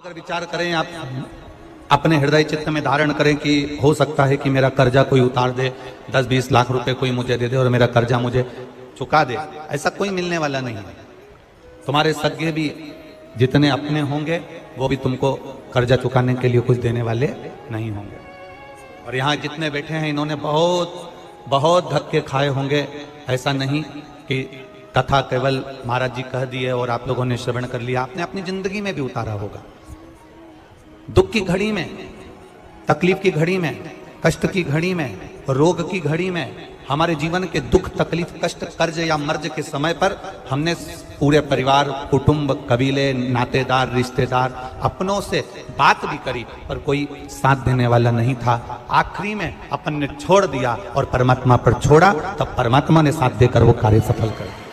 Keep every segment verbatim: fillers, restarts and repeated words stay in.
अगर विचार करें आप अपने हृदय चित्त में धारण करें कि हो सकता है कि मेरा कर्जा कोई उतार दे, दस बीस लाख रुपए कोई मुझे दे दे और मेरा कर्जा मुझे चुका दे, ऐसा कोई मिलने वाला नहीं है। तुम्हारे सगे भी जितने अपने होंगे वो भी तुमको कर्जा चुकाने के लिए कुछ देने वाले नहीं होंगे। और यहाँ जितने बैठे हैं इन्होंने बहुत बहुत धक्के खाए होंगे। ऐसा नहीं कि कथा केवल महाराज जी कह दिए और आप लोगों ने श्रवण कर लिया, आपने अपनी जिंदगी में भी उतारा होगा। दुख की घड़ी में, तकलीफ की घड़ी में, कष्ट की घड़ी में, रोग की घड़ी में, हमारे जीवन के दुख तकलीफ कष्ट कर्ज या मर्ज के समय पर हमने पूरे परिवार कुटुंब कबीले नातेदार रिश्तेदार अपनों से बात भी करी पर कोई साथ देने वाला नहीं था। आखिरी में अपन ने छोड़ दिया और परमात्मा पर छोड़ा, तब परमात्मा ने साथ देकर वो कार्य सफल कर दिया।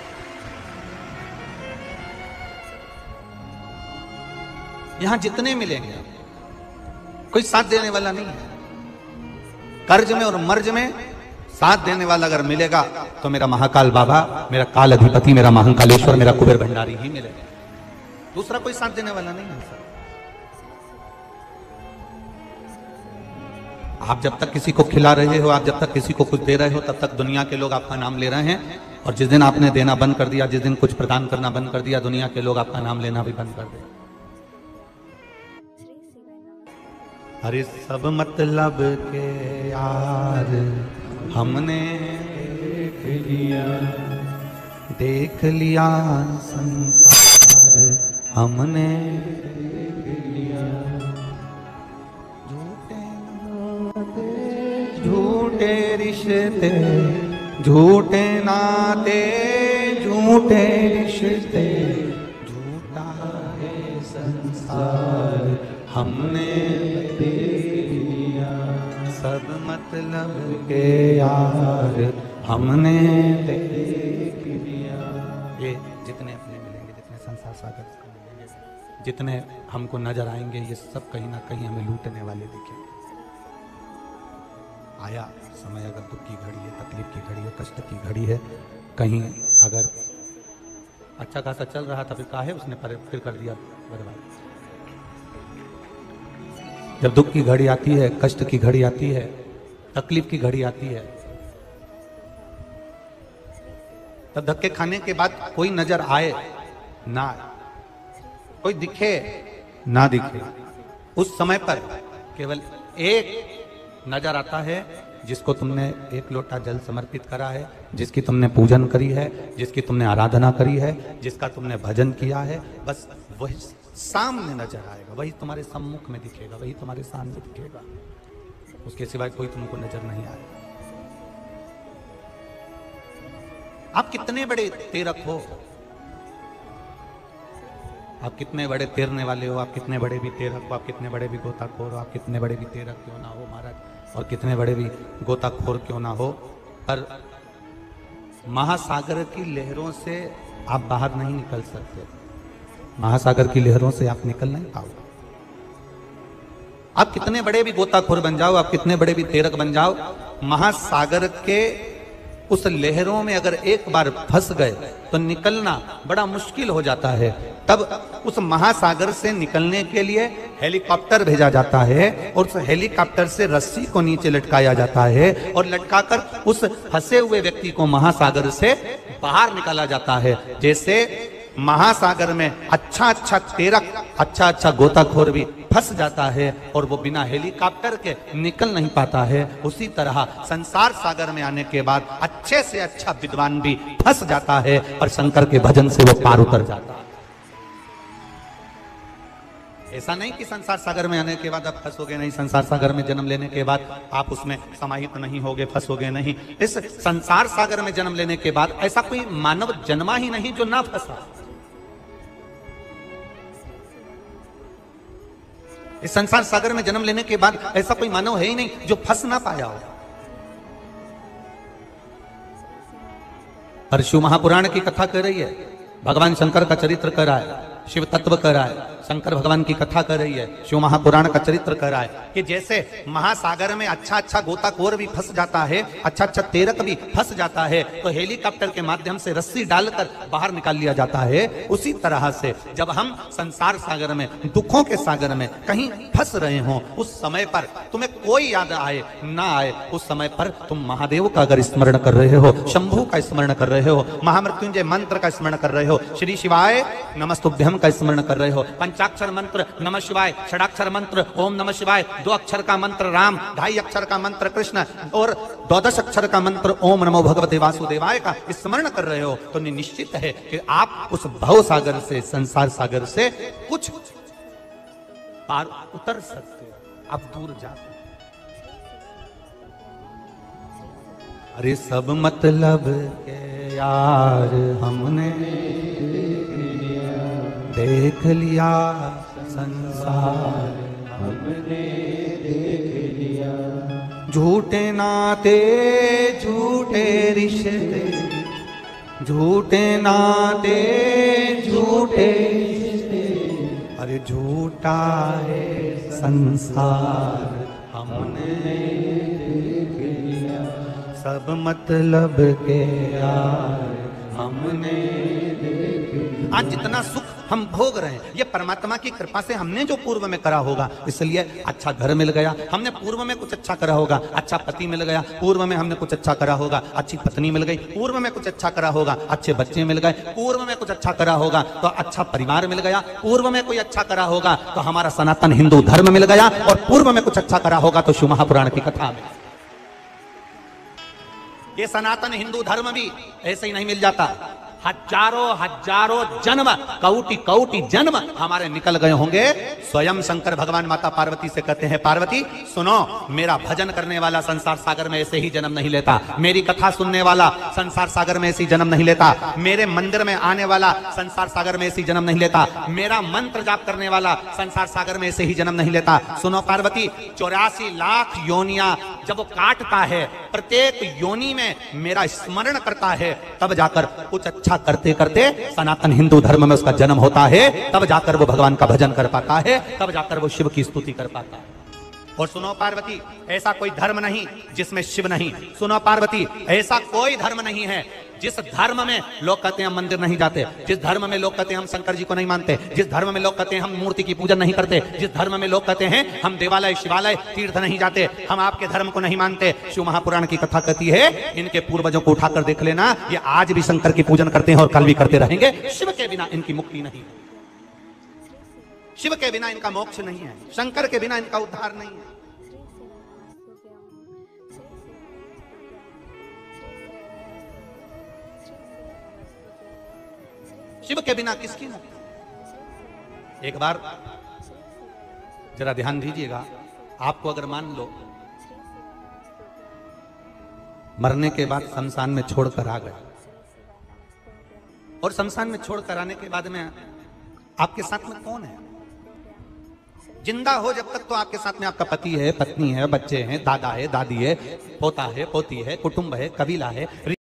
यहां जितने मिलेंगे कोई साथ देने वाला नहीं है। कर्ज में और मर्ज में साथ देने वाला अगर miलेगा तो मेरा महाकाल बाबा, मेरा काल अधिपति, मेरा महाकालेश्वर, मेरा कुबेर भंडारी ही मिलेगा। दूसरा कोई साथ देने वाला नहीं है सर। आप जब तक किसी को खिला रहे हो, आप जब तक किसी को कुछ दे रहे हो, तब तक दुनिया के लोग आपका नाम ले रहे हैं। और जिस दिन आपने देना बंद कर दिया, जिस दिन कुछ प्रदान करना बंद कर दिया, दुनिया के लोग आपका नाम लेना भी बंद कर दिया। अरे सब मतलब के यार हमने देख लिया, देख लिया संसार हमने देख लिया। झूठे नाते झूठे रिश्ते, झूठे नाते झूठे रिश्ते, झूठा है संसार हमने देख लिया। सब मतलब के यार हमने देख लिया। ये जितने अपने मिलेंगे, जितने संसार सागर से मिलेंगे, जितने हमको नजर आएंगे, ये सब कहीं ना कहीं हमें लूटने वाले दिखेंगे। आया समय, अगर दुख की घड़ी है, तकलीफ की घड़ी है, कष्ट की घड़ी है, कहीं अगर अच्छा खासा चल रहा था फिर काहे उसने फिर कर दिया बर्बाद। जब दुख की घड़ी आती है, कष्ट की घड़ी आती है, तकलीफ की घड़ी आती है, तब धक्के खाने के बाद कोई नजर आए ना आए, कोई दिखे ना दिखे, उस समय पर केवल एक नजर आता है जिसको तुमने एक लोटा जल समर्पित करा है, जिसकी तुमने पूजन करी है, जिसकी तुमने आराधना करी है, जिसका तुमने भजन किया है, बस वही सामने नजर आएगा, वही तुम्हारे सम्मुख में दिखेगा, वही तुम्हारे सामने दिखेगा। उसके सिवाय कोई तुमको नजर नहीं आएगा। आप कितने बड़े तेरक हो, आप कितने बड़े तैरने वाले हो, आप कितने बड़े भी तेरक हो, आप कितने बड़े भी गोताखोर हो, आप कितने बड़े भी तेरक क्यों ना हो महाराज, और कितने बड़े भी गोताखोर क्यों ना हो, पर महासागर की लहरों से आप बाहर नहीं निकल सकते। महासागर की लहरों से आप निकल नहीं पाओगे। आप कितने बड़े भी गोताखोर बन जाओ, आप कितने बड़े भी तेरक बन जाओ, महासागर के उस लहरों में अगर एक बार फंस गए तो निकलना बड़ा मुश्किल हो जाता है। तब उस महासागर से निकलने के लिए हेलीकॉप्टर भेजा जाता है और उस हेलीकॉप्टर से रस्सी को नीचे लटकाया जाता है और लटकाकर उस फंसे हुए व्यक्ति को महासागर से बाहर निकाला जाता है। जैसे महासागर में अच्छा अच्छा तेरक, अच्छा अच्छा गोताखोर भी फंस जाता है और वो बिना हेलीकॉप्टर के निकल नहीं पाता है, उसी तरह संसार सागर में आने के बाद अच्छे से अच्छा विद्वान भी फंस जाता है और शंकर के भजन से वो पार उतर जाता है। ऐसा नहीं कि संसार सागर में आने के बाद आप फंसोगे नहीं, संसार सागर में जन्म लेने के बाद आप उसमें समाहित नहीं होगे, फंसोगे नहीं। इस संसार सागर में जन्म लेने के बाद ऐसा कोई मानव जन्मा ही नहीं जो ना फंसा। इस संसार सागर में जन्म लेने के बाद ऐसा कोई मानव है ही नहीं जो फंस ना पाया हो। पर शिव महापुराण की कथा कर रही है, भगवान शंकर का चरित्र कर रहा है। शिव तत्व कर रहा है, शंकर भगवान की कथा कर रही है, शिव महापुराण का चरित्र कर रहा है कि जैसे महासागर में अच्छा अच्छा गोताखोर भी फंस जाता है, अच्छा अच्छा तेरक भी फंस जाता है, तो हेलीकॉप्टर के माध्यम से रस्सी डालकर बाहर निकाल लिया जाता है। उसी तरह से जब हम संसार सागर में, दुखों के सागर में कहीं फंस रहे हो, उस समय पर तुम्हें कोई याद आए ना आए, उस समय पर तुम महादेव का अगर स्मरण कर रहे हो, शंभू का स्मरण कर रहे हो, महामृत्युंजय मंत्र का स्मरण कर रहे हो, श्री शिवाय नमस्तुभ्यम का स्मरण कर रहे हो, पंचाक्षर मंत्र नमः शिवाय, षडाक्षर मंत्र ओम नमः शिवाय, दो अक्षर का मंत्र राम, ढाई अक्षर का मंत्र कृष्ण और द्वादश अक्षर का मंत्र ओम नमो भगवते वासुदेवाय का स्मरण कर रहे हो, तो निश्चित है कि आप उस भव सागर से, संसार सागर से कुछ पार उतर सकते हो, आप दूर जाते। अरे सब मतलब के यार हमने देख लिया, संसार हमने देख लिया, झूठे नाते झूठे रिश्ते, झूठे नाते झूठे रिश्ते, अरे झूठा है संसार हमने देख लिया, सब मतलब के यार हमने देख लिया। आज जितना सुख हम भोग रहे हैं ये परमात्मा की कृपा से हमने जो पूर्व में करा होगा, इसलिए अच्छा घर मिल गया, हमने पूर्व में कुछ अच्छा करा होगा, अच्छा पति मिल गया, पूर्व में हमने कुछ अच्छा करा होगा, अच्छी पत्नी मिल गई, पूर्व में कुछ अच्छा करा होगा, अच्छे बच्चे मिल गए, पूर्व में कुछ अच्छा करा होगा तो अच्छा परिवार मिल गया, पूर्व में कोई अच्छा करा होगा तो हमारा सनातन हिंदू धर्म मिल गया, और पूर्व में कुछ अच्छा करा होगा तो शिव महापुराण की कथा में। ये सनातन हिंदू धर्म भी ऐसे ही नहीं मिल जाता, हजारों हजारों जन्म, कौटि कौटि जन्म हमारे निकल गए होंगे। स्वयं शंकर भगवान माता पार्वती से कहते हैं, पार्वती सुनो, मेरा भजन करने वाला संसार सागर में ऐसे ही जन्म नहीं लेता, मेरी कथा सुनने वाला संसार सागर में ऐसे ही जन्म नहीं लेता, मेरे मंदिर में आने वाला संसार सागर में ऐसे ही जन्म नहीं लेता, मेरा मंत्र जाप करने वाला संसार सागर में ऐसे ही जन्म नहीं लेता। सुनो पार्वती, चौरासी लाख योनियां जब वो काटता है, प्रत्येक योनि में मेरा स्मरण करता है, तब जाकर कुछ अच्छा करते करते सनातन हिंदू धर्म में उसका जन्म होता है, तब जाकर वो भगवान का भजन कर पाता है, तब जाकर वो शिव की स्तुति कर पाता है। और सुनो पार्वती, ऐसा कोई धर्म नहीं जिसमें शिव नहीं। सुनो पार्वती, ऐसा कोई धर्म नहीं है जिस धर्म में लोग कहते हैं हम मंदिर नहीं जाते, जिस धर्म में लोग कहते हैं हम शंकर जी को नहीं मानते, जिस धर्म में लोग कहते हैं हम मूर्ति की पूजन नहीं करते, जिस धर्म में लोग कहते हैं हम देवालय शिवालय तीर्थ नहीं जाते, हम आपके धर्म को नहीं मानते। शिव महापुराण की कथा कहती है, इनके पूर्वजों को उठाकर देख लेना, ये आज भी शंकर की पूजन करते हैं और कल भी करते रहेंगे। शिव के बिना इनकी मुक्ति नहीं है, शिव के बिना इनका मोक्ष नहीं है, शंकर के बिना इनका उद्धार नहीं है। शिव के बिना किसकी मुक्ति? एक बार जरा ध्यान दीजिएगा, आपको अगर मान लो मरने के बाद शमशान में छोड़कर आ गए, और शमशान में छोड़कर आने के बाद में आपके साथ में कौन है? जिंदा हो जब तक तो आपके साथ में आपका पति है, पत्नी है, बच्चे हैं, दादा है, दादी है, पोता है, पोती है, कुटुंब है, कबीला है।